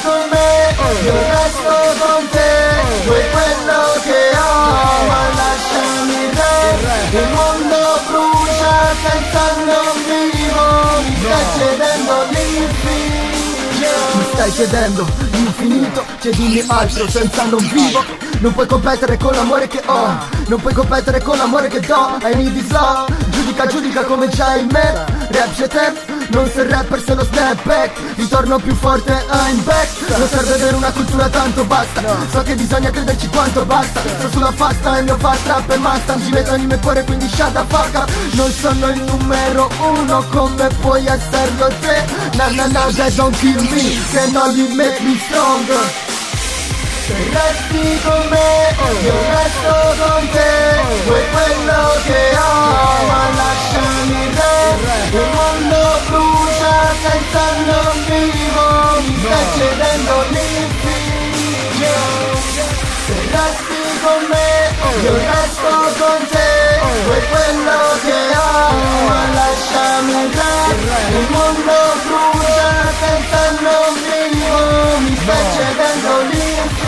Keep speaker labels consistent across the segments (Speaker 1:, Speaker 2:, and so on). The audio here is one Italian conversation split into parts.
Speaker 1: con me, io resto con te. Vuoi quello che ho, ma lasciami re. Il mondo brucia senza non vivo. Mi stai chiedendo l'infinito. Mi stai chiedendo l'infinito, chiedimi altro senza non vivo. Non puoi competere con l'amore che ho, non puoi competere con l'amore che do. I need this love, giudica come già in me. Rap c'è te, non sei rapper se lo snap back. Ritorno più forte, I'm back. Non serve avere una cultura tanto basta. So che bisogna crederci quanto basta. Sto sulla fasta e il mio fast rap e masta. Ci metto nel mio cuore quindi shut the fuck up. Non sono il numero uno come puoi esserlo te. Na na na, that don't kill me, can only make me stronger. Se resti con me, io resto con te. Vuoi quello che ho, ma lasciami re. Il mondo brucia senza non vivo. Mi stai chiedendo l'infinito. Se resti con me, io resto con te. Vuoi quello che ho, ma lasciami re. Il mondo brucia senza non vivo. Mi stai chiedendo l'infinito.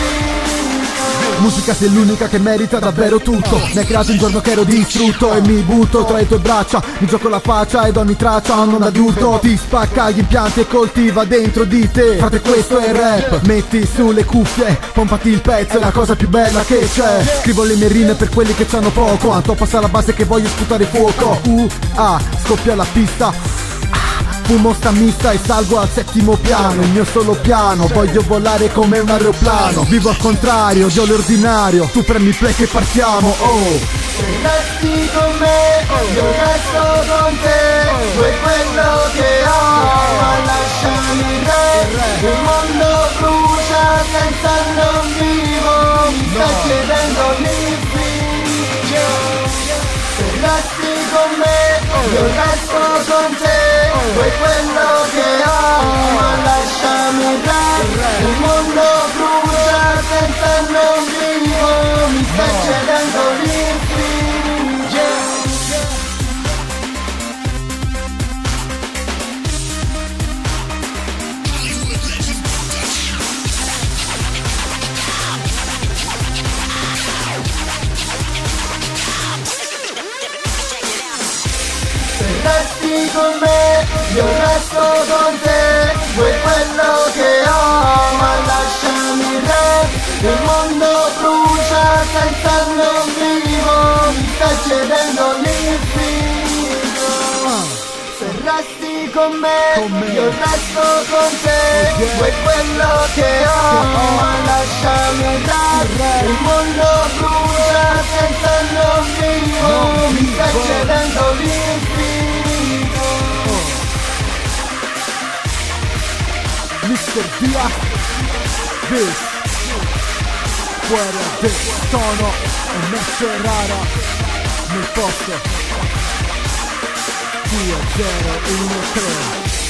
Speaker 2: Musica sei l'unica che merita davvero tutto. Mi hai creato un giorno che ero distrutto e mi butto tra le tue braccia. Mi gioco la faccia ed ogni traccia non adulto. Ti spacca gli impianti e coltiva dentro di te. Frate, questo è il rap. Metti sulle cuffie, pompati il pezzo, è la cosa più bella che c'è. Scrivo le mie rime per quelli che c'hanno poco. Anto passa la base che voglio sputare fuoco. Scoppia la pista. Fumo sta mista e salgo al 7° piano. Il mio solo piano, voglio volare come un aeroplano. Vivo al contrario, odio l'ordinario. Tu premi play che partiamo, oh.
Speaker 1: Se resti con me, io resto con te. Vuoi quello che ho, ma lasciami re. Il mondo brucia senza non vivo. Mi stai chiedendo l'infinito. Se resti con me, io resto con te. Vuoi quello che ho, ma lasciami re. Il mondo brucia senza non vivo. Mi stai chiedendo l'infinito. Se resti con me, io resto con te. Vuoi quello che ho, ma lasciami re. Il mondo brucia senza non vivo. Mi stai chiedendo l'infinito. Se resti con me, io resto con te. Vuoi quello che ho, ma lasciami re. Il mondo brucia senza non vivo. Mi stai chiedendo l'infinito.
Speaker 2: Mr. Dia, this fuera de tono e mezzo rara nel posto 2, 0, 1, 3.